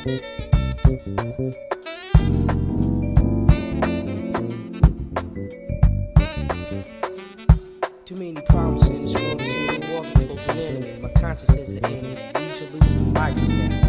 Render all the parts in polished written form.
Too many problems in this world, it seems the walls are closing in on me. My conscience is the enemy, leisure losing lifestyle.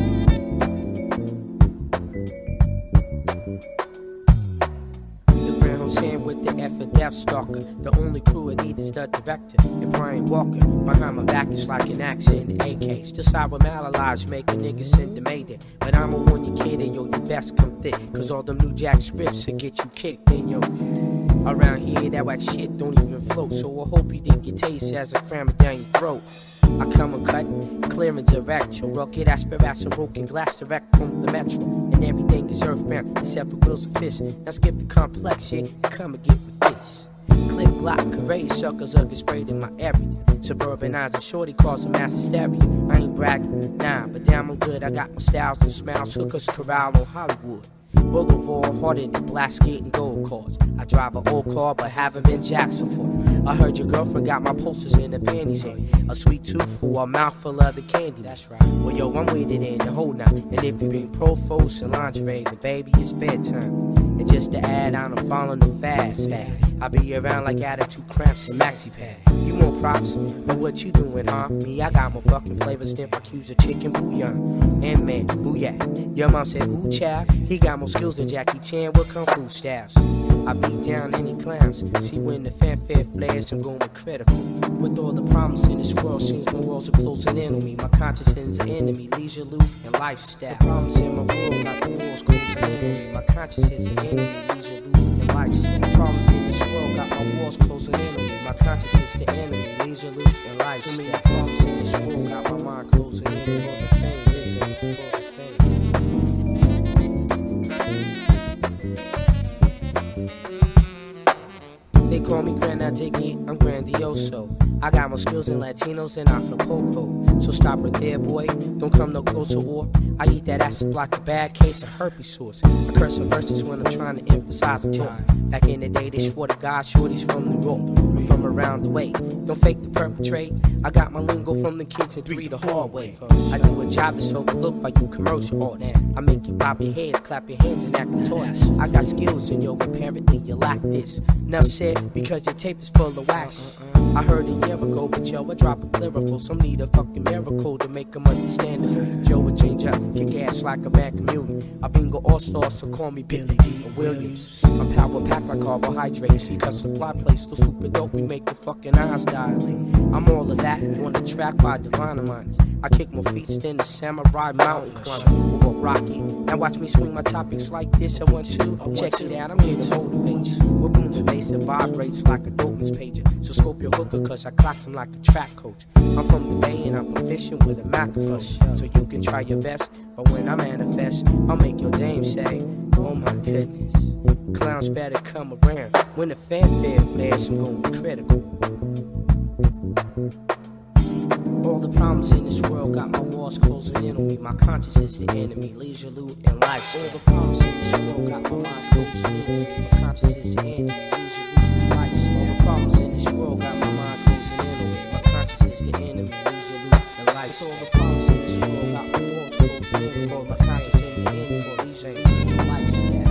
The ground's hand with the F of Death Stalker. The only crew I need is the director and Brian Walker. Behind my back is like an accent, AK. Still side with lives make a nigga send the Mayday. But I'ma warn you kid, and yo, you best come thick, cause all them new jack scripts will get you kicked in, yo. Around here, that whack shit don't even float. So I hope you didn't get taste as I cram it down your throat. I come and cut, clear and direct. Your rocket aspirates and broken glass direct from the metro. And everything is earthbound except for wheels and fists. Now skip the complex shit and come and get with this. Click, glock, carade, suckers get sprayed in my area. Suburban eyes and shorty cause a mass hysteria. I ain't bragging, nah, but damn I'm good. I got my styles and smiles, hookers corral on Hollywood Boulevard, harder than glass skating gold cars. I drive an old car, but haven't been Jackson for. I heard your girlfriend got my posters in her panties in. A sweet tooth for a mouthful of the candy. That's right. Well, yo, I'm with it in the whole night. And if you bring Profos and lingerie, then baby, it's bedtime. And just to add on, I'm following the fast pad. I be around like attitude cramps and maxi pad. You want props, but what you doing, huh? Me, I got my fucking flavor sniff. I accuse of chicken bouillon. And man, booyah. Your mom said, ooh, child. He got more skills than Jackie Chan with kung fu styles. I beat down any clowns. See when the fanfare flares, I'm going critical. With all the problems in this world, seems my walls are closing in on me. My conscience is an enemy, leisure, loot, and lifestyle. The problems in my world got the walls closing in on me. My conscience is the enemy, leisure, loot, and lifestyle. The problems in this world got my walls closing in on me. My conscience is the enemy, leisure, loot, and lifestyle. Too many problems in this world got my mind closing in for the fame, is it for the fame? They call me Granddad Diggy, I'm grandioso. I got more skills than Latinos in Acapulco. So stop right there, boy, don't come no closer or I eat that acid block, a bad case of herpes sauce. I curse on verses when I'm trying to emphasize the talk. Back in the day, they swore to God, shorties from New York, or from around the way. Don't fake the perpetrate, I got my lingo from the kids in 3 the hard way. I do a job that's overlooked by you commercial artists. I make you bob your heads, clap your hands, and act the tortoise. I got skills and yo, apparently you lack this. Enough said, because your tape is full of wax. I heard a year ago, but yo, I drop a lyrical. Some need a fucking miracle to make them understand it. Joe would change up, kick ass like a bad community. I bingo all-star, so call me Billy D. or Williams. I'm power packed like carbohydrates. Because the fly play still super dope, we make the fucking eyes dilate. I'm all of that on the track by Divine Minds. I kick my feet, stand the samurai mountain climber. Or Rocky. Now watch me swing my topics like this. I want to check it out. I'm here to motivate you. With booms and bass that vibrates like a dopeness pager. So scope your hooker, cause I clocks him like a track coach. I'm from the Bay and I'm proficient with a microphone. So you can try your best, but when I manifest, I'll make your dame say, oh my goodness. Clowns better come around. When the fanfare flares, I'm gonna be critical. All the problems in this world got my walls closing in on me. My conscience is the enemy, leisure, loot, and life. All the problems in this world got my mind closing in on me. My conscience is the enemy, leisure, loot, and life. All the problems in this world got my mind closing in on me. My conscience is the enemy, leisure, loot, and life. All the problems in this world got my walls closing in on me. My conscience is the enemy, leisure, loot, and lifestyle.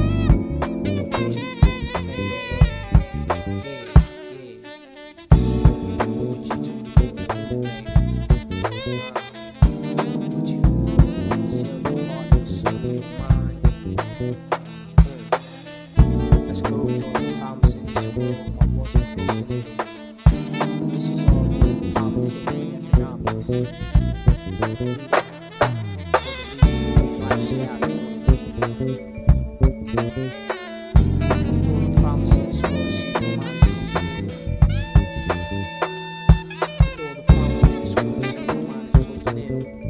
All the promises,